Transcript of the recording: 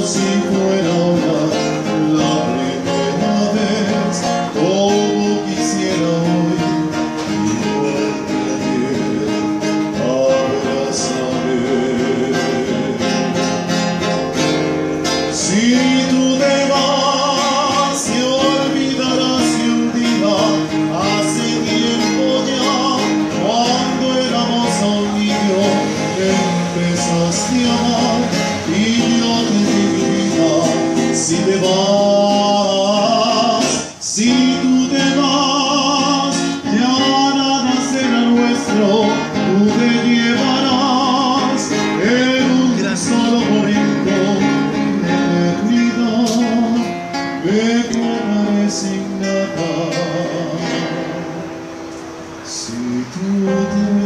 si fuera ahora la primera vez, como quisiera hoy, igual que ayer, abrázame. Si tú te vas, te olvidarás de un día, hace tiempo ya, cuando éramos a un niño, empezaste a amar, y yo te di mi vida. Si te vas, si tú te vas, ya nada será nuestro, tú te llevarás en un solo momento de eternidad, me quedaré sin nada. Si tú te